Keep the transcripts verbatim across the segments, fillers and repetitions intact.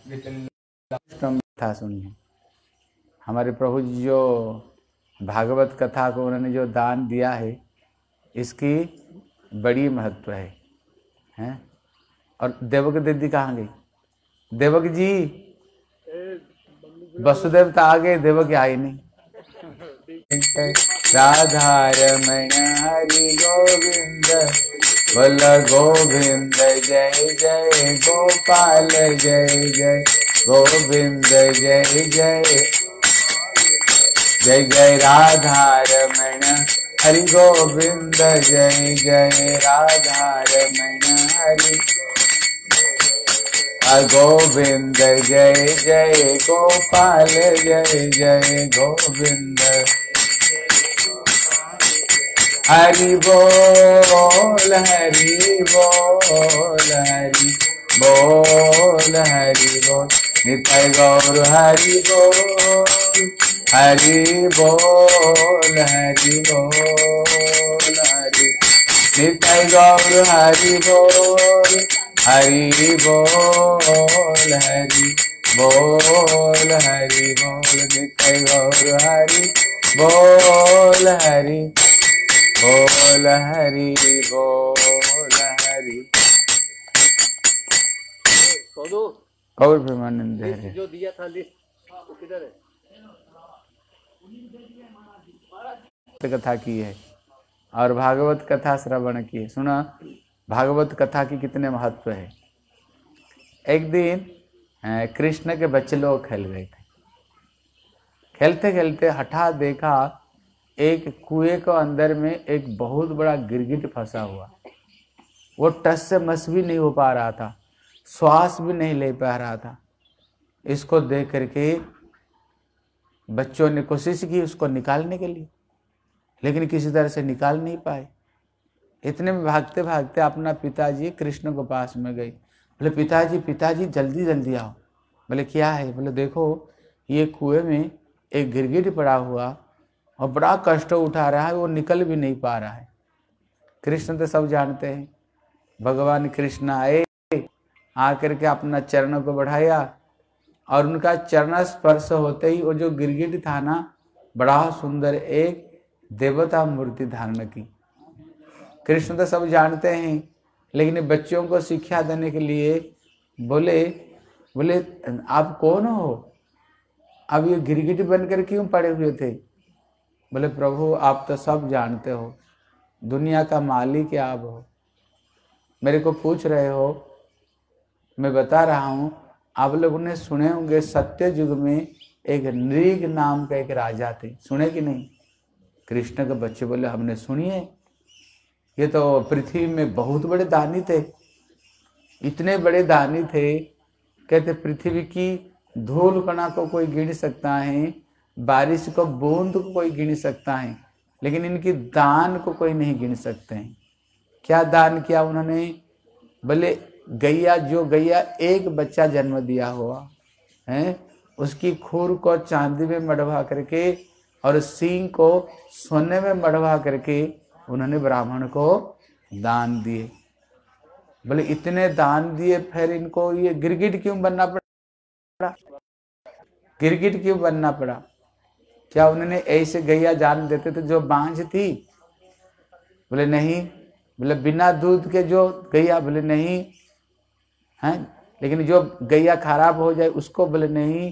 कथा सुनिए। हमारे प्रभु जी जो भागवत कथा को उन्होंने जो दान दिया है, इसकी बड़ी महत्व है, हैं? और देवक दीदी कहाँ गई? देवक जी, वसुदेव तो आ गए, देवक आई नहीं। राधा रमण हरि गोविंद बोल गोविंद, जय जय गोपाल, जय जय गोविंद, जय जय जय जय राधा रमण हरि गोविंद, जय जय राधा रमण हरि गोविंद, जय जय गोपाल, जय जय गोविंद। हरि बोल हरि बोल हरि बोल हरि बोल, निताय गौर हरि बोल, हरि बोल हरि बोल हरि, निताय गौर हरि बोल, हरि बोल हरि बोल हरि बोल, निताय गौर हरि बोल, हरि बोल हरि बोल हरि। कौर प्रेमानंद है जो दिया था लिस्ट, वो किधर है? कथा की है और भागवत कथा श्रवण की है। सुना भागवत कथा की कितने महत्व है। एक दिन कृष्ण के बच्चे लोग खेल रहे थे, खेलते खेलते हठात देखा एक कुएं के अंदर में एक बहुत बड़ा गिरगिट फंसा हुआ। वो टस से मस भी नहीं हो पा रहा था, श्वास भी नहीं ले पा रहा था। इसको देख करके बच्चों ने कोशिश की उसको निकालने के लिए, लेकिन किसी तरह से निकाल नहीं पाए। इतने में भागते भागते अपना पिताजी कृष्ण के पास में गए। बोले पिताजी पिताजी जल्दी जल्दी आओ। बोले क्या है? बोले देखो ये कुएं में एक गिरगिट पड़ा हुआ और बड़ा कष्ट उठा रहा है, वो निकल भी नहीं पा रहा है। कृष्ण तो सब जानते हैं। भगवान कृष्ण आए, आकर के अपना चरणों को बढ़ाया और उनका चरण स्पर्श होते ही वो जो गिरगिट था ना, बड़ा सुंदर एक देवता मूर्ति धारण की। कृष्ण तो सब जानते हैं, लेकिन बच्चों को शिक्षा देने के लिए बोले बोले आप कौन हो? अब ये गिरगिट बनकर क्यों पड़े हुए थे? बोले प्रभु आप तो सब जानते हो, दुनिया का मालिक आप हो, मेरे को पूछ रहे हो, मैं बता रहा हूँ। आप लोगों ने सुने होंगे सत्य युग में एक नृग नाम का एक राजा थे, सुने कि नहीं? कृष्ण के बच्चे बोले हमने सुनिए, ये तो पृथ्वी में बहुत बड़े दानी थे, इतने बड़े दानी थे, कहते पृथ्वी की धूल कणा को कोई गिन सकता है, बारिश को बूंद को कोई गिन सकता है, लेकिन इनकी दान को कोई नहीं गिन सकते हैं। क्या दान किया उन्होंने? बोले गैया, जो गैया एक बच्चा जन्म दिया हुआ है, उसकी खूर को चांदी में मढ़वा करके और सींग को सोने में मढ़वा करके उन्होंने ब्राह्मण को दान दिए। बोले इतने दान दिए, फिर इनको ये गिरगिट क्यों बनना पड़ा? गिरगिट क्यों बनना पड़ा? क्या उन्होंने ऐसे गैया जान देते थे जो बांझ थी? बोले नहीं। बोले बिना दूध के जो गैया? बोले नहीं हैं। लेकिन जो गैया खराब हो जाए उसको? बोले नहीं।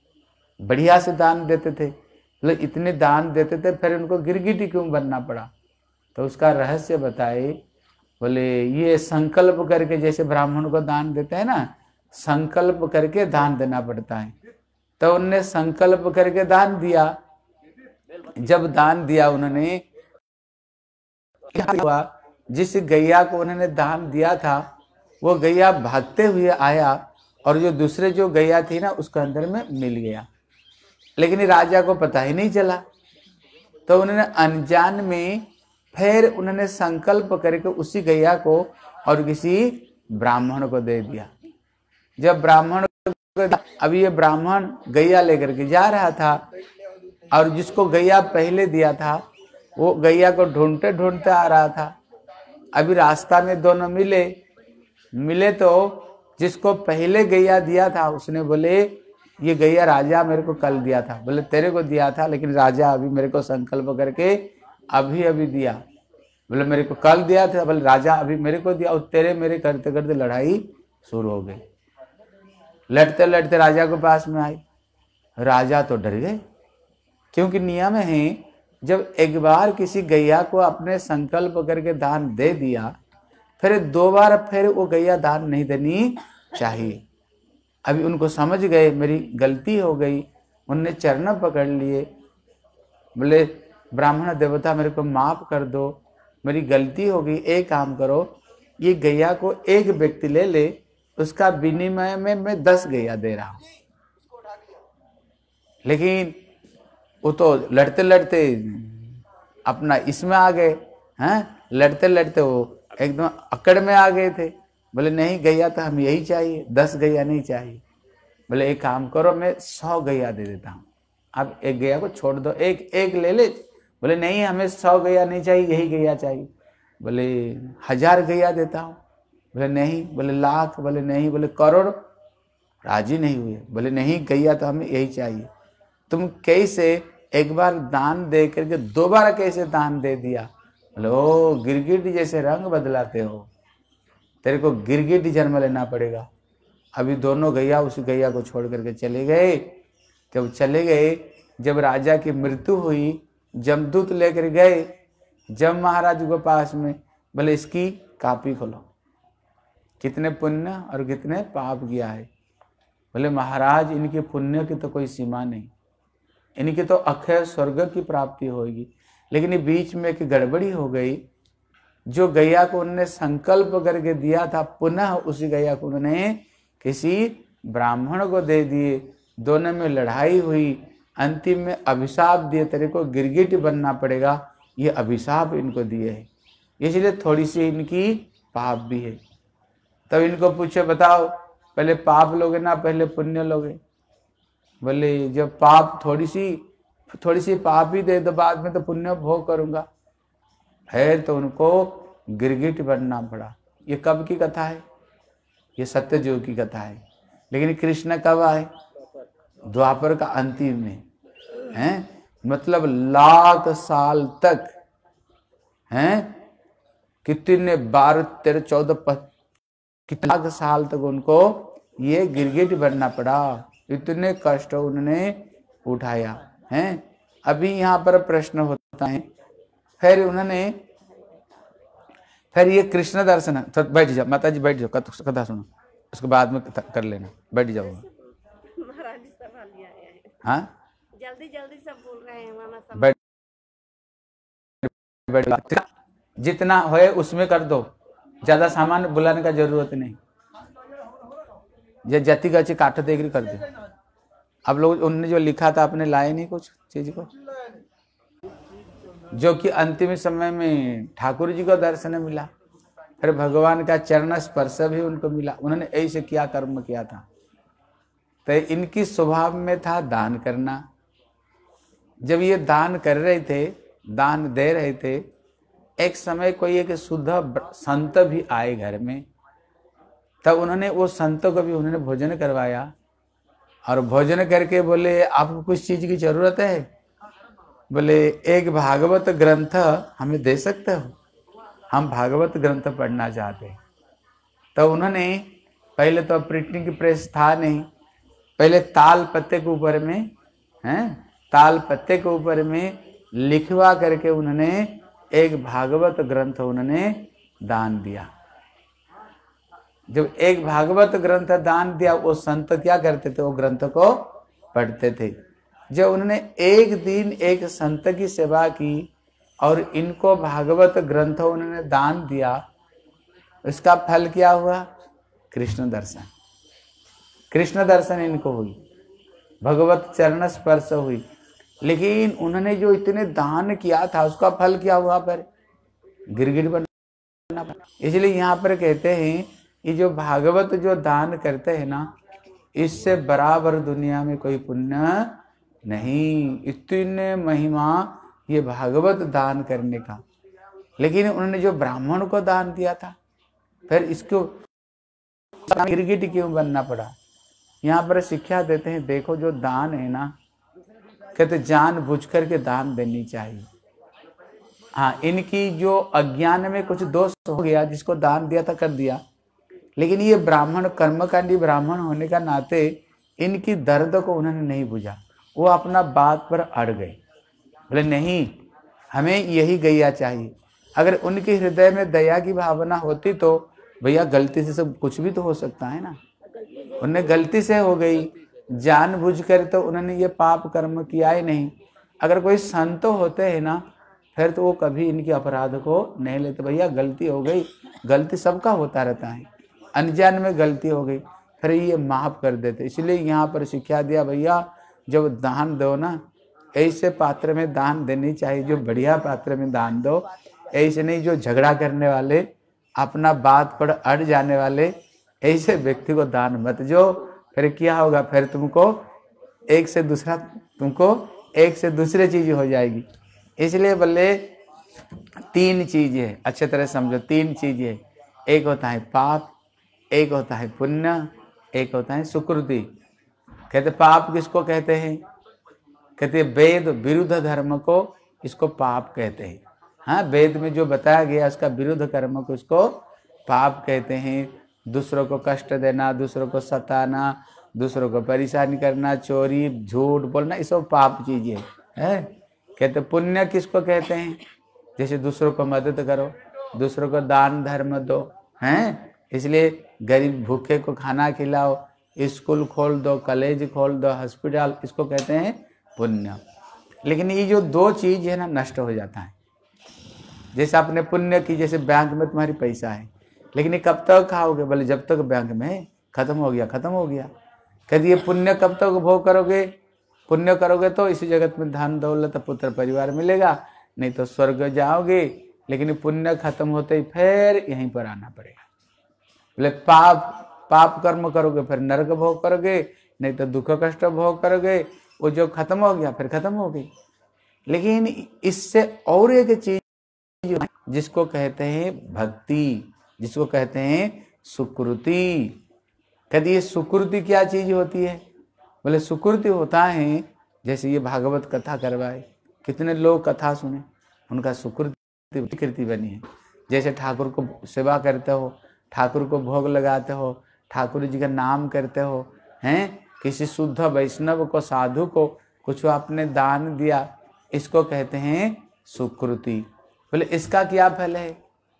बढ़िया से दान देते थे। बोले इतने दान देते थे, फिर उनको गिरगिट क्यों बनना पड़ा? तो उसका रहस्य बताए। बोले ये संकल्प करके, जैसे ब्राह्मण को दान देते हैं ना, संकल्प करके दान देना पड़ता है। तो उन्होंने संकल्प करके दान दिया। जब दान दिया उन्होंने, क्या हुआ? जिस गैया को उन्होंने दान दिया था वो गैया भागते हुए आया और जो दूसरे जो गैया थी ना उसके अंदर में मिल गया, लेकिन राजा को पता ही नहीं चला। तो उन्होंने अनजान में फिर उन्होंने संकल्प करके उसी गैया को और किसी ब्राह्मण को दे दिया। जब ब्राह्मण, अभी ये ब्राह्मण गैया लेकर के जा रहा था और जिसको गैया पहले दिया था वो गैया को ढूंढते ढूंढते आ रहा था। अभी रास्ता में दोनों मिले मिले तो जिसको पहले गैया दिया था उसने बोले ये गैया राजा मेरे को कल दिया था। बोले तेरे को दिया था लेकिन राजा अभी मेरे को संकल्प करके अभी अभी दिया। बोले मेरे को कल दिया था, बोले राजा अभी मेरे को दिया। और तेरे मेरे करते करते लड़ाई शुरू हो गई। लड़ते लड़ते राजा के पास में आई। राजा तो डर गए, क्योंकि नियम है जब एक बार किसी गैया को अपने संकल्प करके दान दे दिया फिर दो बार फिर वो गैया दान नहीं देनी चाहिए। अभी उनको समझ गए मेरी गलती हो गई, उनने चरण पकड़ लिए। बोले ब्राह्मण देवता मेरे को माफ कर दो, मेरी गलती हो गई। एक काम करो, ये गैया को एक व्यक्ति ले ले, उसका विनिमय में मैं दस गैया दे रहा हूं। लेकिन वो तो लड़ते लड़ते अपना इसमें आ गए हैं, लड़ते लड़ते वो एकदम अकड़ में आ गए थे। बोले नहीं गैया तो हम यही चाहिए, दस गैया नहीं चाहिए। बोले एक काम करो, मैं सौ गैया दे देता हूँ, आप एक गैया को छोड़ दो, एक एक ले ले। बोले नहीं हमें सौ गैया नहीं चाहिए, यही गैया चाहिए। बोले हजार गैया देता हूँ। बोले नहीं। बोले लाख। बोले नहीं। बोले करोड़। राजी नहीं हुए। बोले नहीं गैया तो हमें यही चाहिए। तुम कैसे एक बार दान दे करके दोबारा कैसे दान दे दिया? बोले ओ गिरगिट जैसे रंग बदलाते हो, तेरे को गिरगिट जन्म लेना पड़ेगा। अभी दोनों गैया उस गैया को छोड़ करके चले गए। जब चले गए, जब राजा की मृत्यु हुई, जमदूत लेकर गए जम महाराज के पास में। बोले इसकी कापी खोलो, कितने पुण्य और कितने पाप किया है। बोले महाराज इनके पुण्य की तो कोई सीमा नहीं, इनकी तो अक्षय स्वर्ग की प्राप्ति होगी। लेकिन ये बीच में एक गड़बड़ी हो गई। जो गैया को उन्होंने संकल्प करके दिया था, पुनः उसी गैया को उन्होंने किसी ब्राह्मण को दे दिए। दोनों में लड़ाई हुई, अंतिम में अभिशाप दिए, तेरे को गिरगिट बनना पड़ेगा। ये अभिशाप इनको दिए है, इसलिए थोड़ी सी इनकी पाप भी है। तब इनको पूछे बताओ पहले पाप लोगे ना पहले पुण्य लोगे? बोले जब पाप थोड़ी सी थोड़ी सी पाप ही दे दो, बाद में तो पुण्य भोग करूंगा। है तो उनको गिरगिट बनना पड़ा। ये कब की कथा है? ये सत्ययुग की कथा है। लेकिन कृष्ण कब आए? द्वापर का अंतिम में हैं, मतलब लाख साल तक हैं, कितने बारह तेरह चौदह कितने लाख साल तक उनको ये गिरगिट बनना पड़ा। इतने कष्ट उन्होंने उठाया हैं। अभी यहाँ पर प्रश्न होता है, फिर उन्होंने फिर ये कृष्ण दर्शन, तो बैठ जाओ माता जी, बैठ जाओ, कथा सुनो, उसके बाद में कर लेना, बैठ जाओ। महाराज सवाल लिया है। हाँ जल्दी जल्दी सब बोल रहे हैं मामा सब। बैठ बैठ, जितना होए उसमें कर दो, ज्यादा सामान बुलाने का जरूरत नहीं। ये जाति का काट देकर कर दे। अब लोग उनने जो लिखा था आपने लाए नहीं कुछ चीज को, जो कि अंतिम समय में ठाकुर जी को दर्शन मिला, फिर भगवान का चरण स्पर्श भी उनको मिला। उन्होंने ऐसे क्या कर्म किया था, तो इनकी स्वभाव में था दान करना। जब ये दान कर रहे थे, दान दे रहे थे, एक समय कोई एक शुद्ध संत भी आए घर में। तब उन्होंने वो संतों को भी उन्होंने भोजन करवाया, और भोजन करके बोले आपको कुछ चीज की जरूरत है? बोले एक भागवत ग्रंथ हमें दे सकते हो, हम भागवत ग्रंथ पढ़ना चाहते हैं। तो उन्होंने पहले तो प्रिंटिंग की प्रेस था नहीं, पहले ताल पत्ते के ऊपर में हैं, ताल पत्ते के ऊपर में लिखवा करके उन्होंने एक भागवत ग्रंथ उन्होंने दान दिया। जब एक भागवत ग्रंथ दान दिया, वो संत क्या करते थे, वो ग्रंथ को पढ़ते थे। जब उन्होंने एक दिन एक संत की सेवा की और इनको भागवत ग्रंथ उन्होंने दान दिया, इसका फल क्या हुआ? कृष्ण दर्शन। कृष्ण दर्शन इनको हुई, भगवत चरण स्पर्श हुई। लेकिन उन्होंने जो इतने दान किया था उसका फल क्या हुआ? पर गिरगिट बनना पड़ा। इसलिए यहाँ पर कहते हैं ये जो भागवत जो दान करते हैं ना, इससे बराबर दुनिया में कोई पुण्य नहीं। इतने महिमा ये भागवत दान करने का। लेकिन उन्होंने जो ब्राह्मण को दान दिया था, फिर इसको गिरगिट क्यों बनना पड़ा? यहाँ पर शिक्षा देते हैं, देखो जो दान है ना, कहते जान बुझ करके दान देनी चाहिए। हाँ, इनकी जो अज्ञान में कुछ दोष हो गया, जिसको दान दिया था कर दिया, लेकिन ये ब्राह्मण कर्मकांडी ब्राह्मण होने का नाते इनकी दर्द को उन्होंने नहीं बुझा, वो अपना बात पर अड़ गए, बोले नहीं हमें यही गैया चाहिए। अगर उनके हृदय में दया की भावना होती तो भैया गलती से सब कुछ भी तो हो सकता है ना, उन्हें गलती से हो गई, जानबूझ कर तो उन्होंने ये पाप कर्म किया ही नहीं। अगर कोई संत होते हैं ना, फिर तो वो कभी इनके अपराध को नहीं लेते, भैया गलती हो गई, गलती सबका होता रहता है, अनजान में गलती हो गई, फिर ये माफ कर देते। इसलिए यहाँ पर शिक्षा दिया, भैया जब दान दो ना, ऐसे पात्र में दान देनी चाहिए, जो बढ़िया पात्र में दान दो, ऐसे नहीं जो झगड़ा करने वाले, अपना बात पर अड़ जाने वाले, ऐसे व्यक्ति को दान मत जो। फिर क्या होगा, फिर तुमको एक से दूसरा, तुमको एक से दूसरे चीज हो जाएगी। इसलिए बोले तीन चीजें अच्छे तरह समझो, तीन चीजें, एक होता है पाप, एक होता है पुण्य, एक होता है सुकृति। कहते पाप किसको कहते हैं? कहते वेद विरुद्ध धर्म को इसको पाप कहते हैं। हाँ, वेद में जो बताया गया उसका विरुद्ध कर्म को इसको पाप कहते हैं। दूसरों को कष्ट देना, दूसरों को सताना, दूसरों को परेशान करना, चोरी झूठ बोलना, ये सब पाप चीजें है। कहते पुण्य किसको कहते हैं? जैसे दूसरों को मदद करो, दूसरों को दान धर्म दो, हैं, इसलिए गरीब भूखे को खाना खिलाओ, स्कूल खोल दो, कॉलेज खोल दो, हॉस्पिटल, इसको कहते हैं पुण्य। लेकिन ये जो दो चीज है ना, नष्ट हो जाता है। जैसे आपने पुण्य की, जैसे बैंक में तुम्हारी पैसा है, लेकिन ये कब तक खाओगे? बोले जब तक बैंक में खत्म हो गया, खत्म हो गया। कहते ये पुण्य कब तक भोग करोगे? पुण्य करोगे तो इसी जगत में धन दौलत पुत्र परिवार मिलेगा, नहीं तो स्वर्ग जाओगे, लेकिन पुण्य खत्म होते ही फिर यहीं पर आना पड़ेगा। बोले पाप पाप कर्म करोगे फिर नरक भोग करोगे, नहीं तो दुख कष्ट भोग करोगे, वो जो खत्म हो गया फिर खत्म हो गई। लेकिन इससे और एक चीज जिसको कहते हैं भक्ति, जिसको कहते हैं सुकृति। कहते ये सुकृति क्या चीज होती है? बोले सुकृति होता है, जैसे ये भागवत कथा करवाए, कितने लोग कथा सुने, उनका सुकृति कृति बनी है। जैसे ठाकुर को सेवा करते हो, ठाकुर को भोग लगाते हो, ठाकुर जी का नाम करते हो, हैं, किसी शुद्ध वैष्णव को, साधु को कुछ आपने दान दिया, इसको कहते हैं सुकृति। बोले इसका क्या फल है?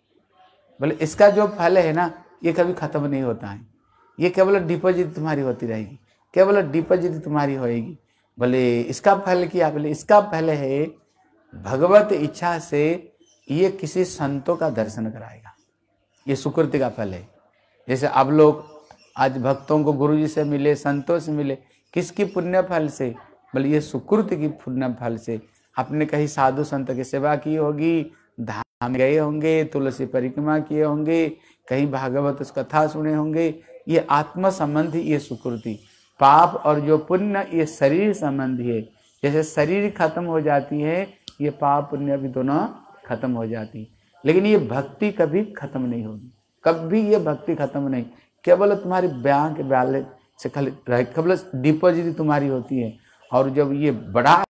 बोले इसका जो फल है ना, ये कभी खत्म नहीं होता है, ये केवल डिपॉजिट तुम्हारी होती रहेगी, केवल डिपॉजिट तुम्हारी होएगी। बोले इसका फल क्या? बोले इसका फल है भगवत इच्छा से ये किसी संतों का दर्शन कराएगा, ये सुकृति का फल है। जैसे अब लोग आज भक्तों को गुरु जी से मिले, संतों से मिले, किसकी पुण्य फल से? बोले ये सुकृति की पुण्य फल से। आपने कहीं साधु संत की सेवा की होगी, धाम गए होंगे, तुलसी परिक्रमा किए होंगे, कहीं भागवत कथा सुने होंगे, ये आत्म संबंधी ये सुकृति। पाप और जो पुण्य ये शरीर संबंधी है। जैसे शरीर खत्म हो जाती है, ये पाप पुण्य भी दोनों खत्म हो जाती, लेकिन ये भक्ति कभी खत्म नहीं होगी, कभी ये भक्ति खत्म नहीं। केवल तुम्हारी बैंक बैलेंस से खाली केवल डिपॉजिट तुम्हारी होती है, और जब ये बड़ा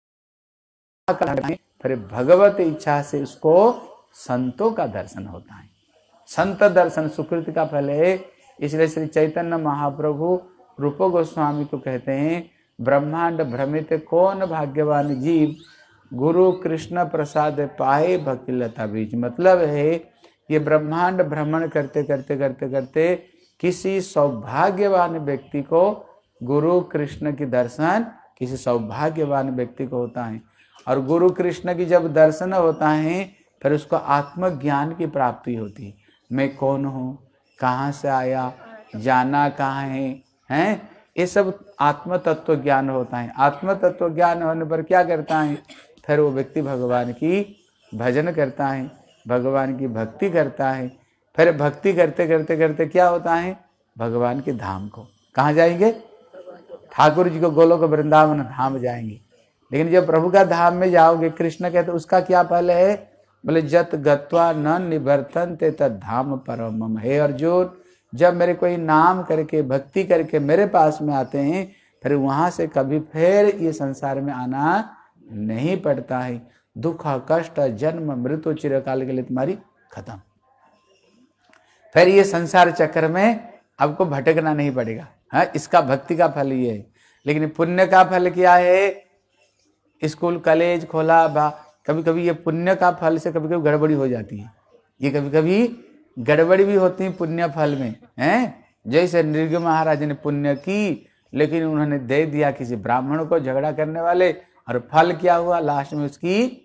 फिर भगवत इच्छा से उसको संतों का दर्शन होता है। संत दर्शन सुकृति का फल है। इसलिए श्री चैतन्य महाप्रभु रूप गोस्वामी को कहते हैं, ब्रह्मांड भ्रमित कौन भाग्यवान जीव, गुरु कृष्ण प्रसाद पाए भक्ति लता बीज। मतलब है ये ब्रह्मांड भ्रमण करते करते करते करते किसी सौभाग्यवान व्यक्ति को गुरु कृष्ण की दर्शन किसी सौभाग्यवान व्यक्ति को होता है। और गुरु कृष्ण की जब दर्शन होता है फिर उसको आत्मज्ञान की प्राप्ति होती है। मैं कौन हूँ, कहाँ से आया, जाना कहाँ है, हैं, ये सब आत्म तत्व ज्ञान होता है। आत्म तत्व ज्ञान होने पर क्या करता है, फिर वो व्यक्ति भगवान की भजन करता है, भगवान की भक्ति करता है। फिर भक्ति करते करते करते क्या होता है, भगवान के धाम को कहाँ जाएंगे, ठाकुर जी को गोलोक वृंदावन धाम जाएंगे। लेकिन जब प्रभु का धाम में जाओगे, कृष्ण कहते उसका क्या फल है, बोले जत गत्वा न निवर्तन्ते तद धाम परमम। हे अर्जुन, जब मेरे कोई नाम करके भक्ति करके मेरे पास में आते हैं, फिर वहां से कभी फिर ये संसार में आना नहीं पड़ता है। दुख कष्ट जन्म मृत्यु चिरकाल के लिए तुम्हारी खत्म। फिर ये संसार चक्र में आपको भटकना नहीं पड़ेगा। हाँ, इसका भक्ति का फल ये है। लेकिन पुण्य का फल क्या है? स्कूल कॉलेज खोला, कभी कभी ये पुण्य का फल से कभी कभी गड़बड़ी हो जाती है। ये कभी कभी गड़बड़ी भी होती है पुण्य फल में, हैं? जैसे नृग महाराज ने पुण्य की, लेकिन उन्होंने दे दिया किसी ब्राह्मण को, झगड़ा करने वाले, और फल क्या हुआ? लास्ट में उसकी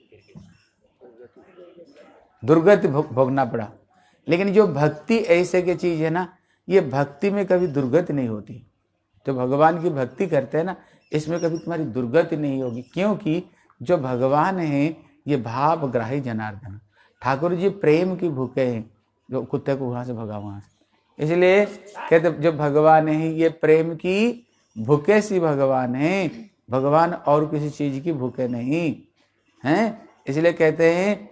दुर्गति भोगना पड़ा। लेकिन जो भक्ति ऐसे की चीज है ना, ये भक्ति में कभी दुर्गति नहीं होती। जो भगवान की भक्ति करते हैं ना, इसमें कभी तुम्हारी दुर्गति नहीं होगी, क्योंकि जो भगवान है ये भावग्राही जनार्दन। ठाकुर जी प्रेम की भूखे हैं, जो कुत्ते को वहां से भगा वहां से। इसलिए कहते जो भगवान है ये प्रेम की भूखे सी भगवान है। भगवान और किसी चीज की भूखे नहीं हैं। इसलिए कहते हैं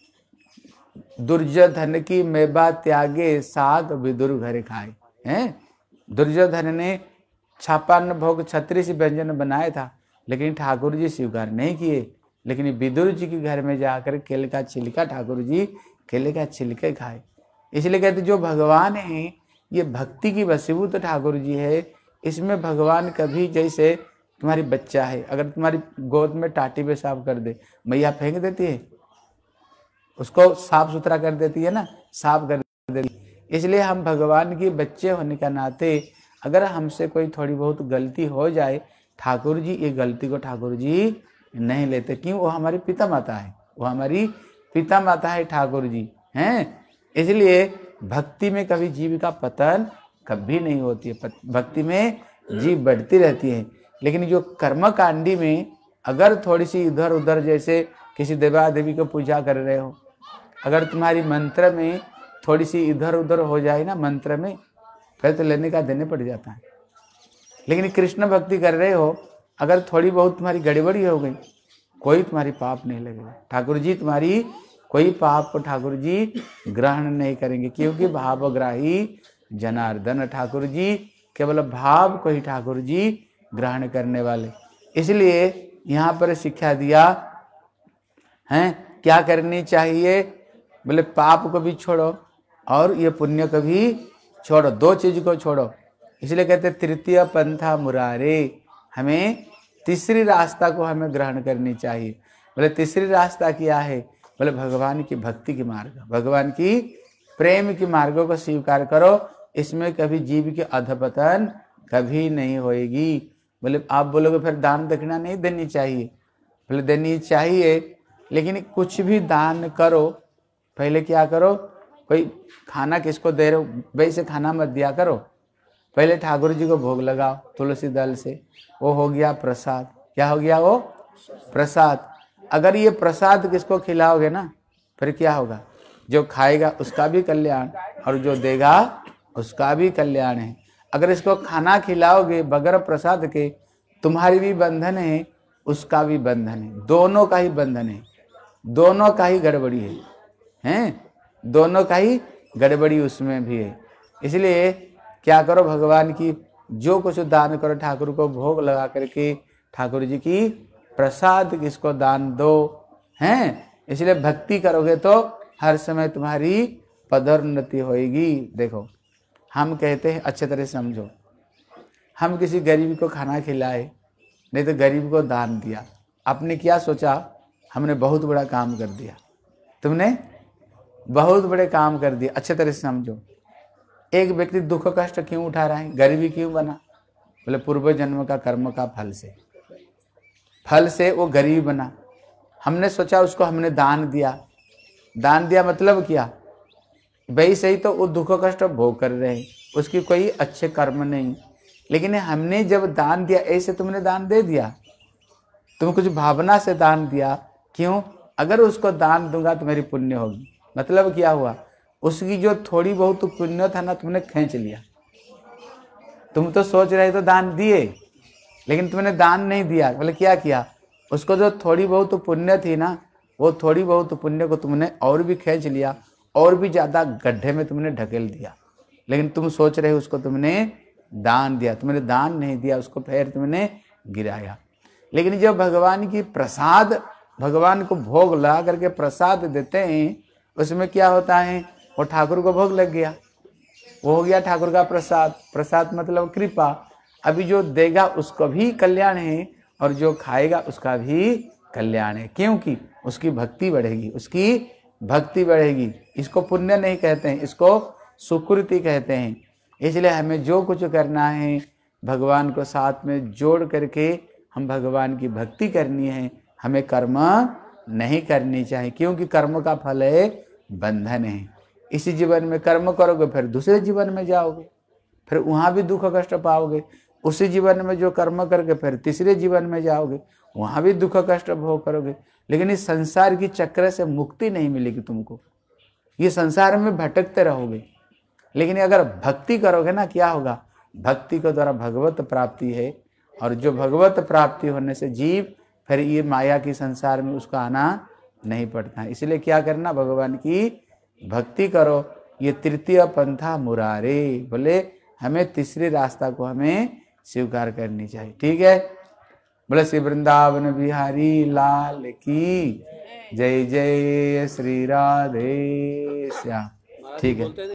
दुर्योधन की मेवा त्यागे साग विदुर घर खाए। हैं? दुर्योधन ने छप्पन भोग छत्तीस व्यंजन बनाया था, लेकिन ठाकुर जी स्वीकार नहीं किए। लेकिन विदुर जी के घर में जाकर केले का छिलका ठाकुर जी केले का छिलके खाए। इसलिए कहते जो भगवान है ये भक्ति की वसीभूत ठाकुर जी है। इसमें भगवान कभी, जैसे तुम्हारी बच्चा है, अगर तुम्हारी गोद में टाटी पेशाब कर दे, मैया फेंक देती है, उसको साफ सुथरा कर देती है ना, साफ कर देती है। इसलिए हम भगवान के बच्चे होने का नाते अगर हमसे कोई थोड़ी बहुत गलती हो जाए, ठाकुर जी ये गलती को ठाकुर जी नहीं लेते। क्यों? वो हमारी पिता माता है, वो हमारी पिता माता है ठाकुर जी हैं। इसलिए भक्ति में कभी जीव का पतन कभी नहीं होती है। भक्ति में जीव बढ़ती रहती है। लेकिन जो कर्मकांडी में अगर थोड़ी सी इधर उधर, जैसे किसी देवा देवी को पूजा कर रहे हो, अगर तुम्हारी मंत्र में थोड़ी सी इधर उधर हो जाए ना मंत्र में, फिर तो लेने का देने पड़ जाता है। लेकिन कृष्ण भक्ति कर रहे हो, अगर थोड़ी बहुत तुम्हारी गड़बड़ी हो गई, कोई तुम्हारी पाप नहीं लगेगा। ठाकुर जी तुम्हारी कोई पाप को ठाकुर जी ग्रहण नहीं करेंगे, क्योंकि भावग्राही जनार्दन ठाकुर जी केवल भाव को ही ठाकुर जी ग्रहण करने वाले। इसलिए यहाँ पर शिक्षा दिया है क्या करनी चाहिए, बोले पाप को भी छोड़ो और ये पुण्य को भी छोड़ो, दो चीज को छोड़ो। इसलिए कहते तृतीय पंथा मुरारे, हमें तीसरी रास्ता को हमें ग्रहण करनी चाहिए। बोले तीसरी रास्ता क्या है? बोले भगवान की भक्ति की मार्ग, भगवान की प्रेम की मार्गों को स्वीकार करो। इसमें कभी जीव की अधपतन कभी नहीं होएगी। बोले आप बोलोगे फिर दान दक्षिणा नहीं देनी चाहिए। बोले देनी चाहिए, लेकिन कुछ भी दान करो, पहले क्या करो, कोई खाना किसको दे रहे हो वैसे खाना मत दिया करो। पहले ठाकुर जी को भोग लगाओ तुलसी दल से, वो हो गया प्रसाद। क्या हो गया? वो प्रसाद। अगर ये प्रसाद किसको खिलाओगे ना, फिर क्या होगा? जो खाएगा उसका भी कल्याण और जो देगा उसका भी कल्याण है। अगर इसको खाना खिलाओगे बगैर प्रसाद के, तुम्हारी भी बंधन है, उसका भी बंधन है, दोनों का ही बंधन है, दोनों का ही गड़बड़ी है, हैं? दोनों का ही गड़बड़ी उसमें भी है। इसलिए क्या करो, भगवान की जो कुछ दान करो, ठाकुर को भोग लगा करके ठाकुर जी की प्रसाद किसको दान दो, हैं? इसलिए भक्ति करोगे तो हर समय तुम्हारी पदोन्नति होएगी। देखो हम कहते हैं अच्छे तरह समझो, हम किसी गरीब को खाना खिलाए, नहीं तो गरीब को दान दिया, आपने क्या सोचा? हमने बहुत बड़ा काम कर दिया। तुमने बहुत बड़े काम कर दिए। अच्छे तरह से समझो, एक व्यक्ति दुख कष्ट क्यों उठा रहा है, गरीबी क्यों बना? बोले पूर्व जन्म का कर्म का फल से, फल से वो गरीब बना। हमने सोचा उसको हमने दान दिया, दान दिया मतलब क्या? वही सही तो वो दुख कष्ट भोग कर रहे हैं, उसकी कोई अच्छे कर्म नहीं। लेकिन हमने जब दान दिया, ऐसे तुमने दान दे दिया, तुम कुछ भावना से दान दिया। क्यों? अगर उसको दान दूंगा तो मेरी पुण्य होगी। मतलब क्या हुआ? उसकी जो थोड़ी बहुत पुण्य था ना, तुमने खींच लिया। तुम तो सोच रहे तो दान दिए, लेकिन तुमने दान नहीं दिया। बोले क्या किया? उसको जो थोड़ी बहुत पुण्य थी ना, वो थोड़ी बहुत पुण्य को तुमने और भी खींच लिया, और भी ज्यादा गड्ढे में तुमने ढकेल दिया। लेकिन तुम सोच रहे हो उसको तुमने दान दिया, तुमने दान नहीं दिया, उसको फिर तुमने गिराया। लेकिन जब भगवान की प्रसाद, भगवान को भोग ला करके प्रसाद देते हैं, उसमें क्या होता है, वो ठाकुर को भोग लग गया, वो हो गया ठाकुर का प्रसाद। प्रसाद मतलब कृपा। अभी जो देगा उसको भी कल्याण है और जो खाएगा उसका भी कल्याण है, क्योंकि उसकी भक्ति बढ़ेगी, उसकी भक्ति बढ़ेगी। इसको पुण्य नहीं कहते हैं, इसको सुकृति कहते हैं। इसलिए हमें जो कुछ करना है भगवान को साथ में जोड़ करके हम भगवान की भक्ति करनी है, हमें कर्म नहीं करनी चाहिए, क्योंकि कर्म का फल है बंधन है। इसी जीवन में कर्म करोगे फिर दूसरे जीवन में जाओगे, फिर वहाँ भी दुख कष्ट पाओगे। उसी जीवन में जो कर्म करके फिर तीसरे जीवन में जाओगे, वहाँ भी दुख कष्ट भोग करोगे। लेकिन इस संसार की चक्र से मुक्ति नहीं मिलेगी तुमको, ये संसार में भटकते रहोगे। लेकिन अगर भक्ति करोगे ना, क्या होगा, भक्ति के द्वारा भगवत प्राप्ति है, और जो भगवत प्राप्ति होने से जीव फिर ये माया की संसार में उसका आना नहीं पड़ता है। इसलिए क्या करना, भगवान की भक्ति करो। ये तृतीय पंथा मुरारे, बोले हमें तीसरे रास्ता को हमें स्वीकार करनी चाहिए। ठीक है, बोले श्री वृंदावन बिहारी लाल की जय, जय श्री राधे श्याम। ठीक है।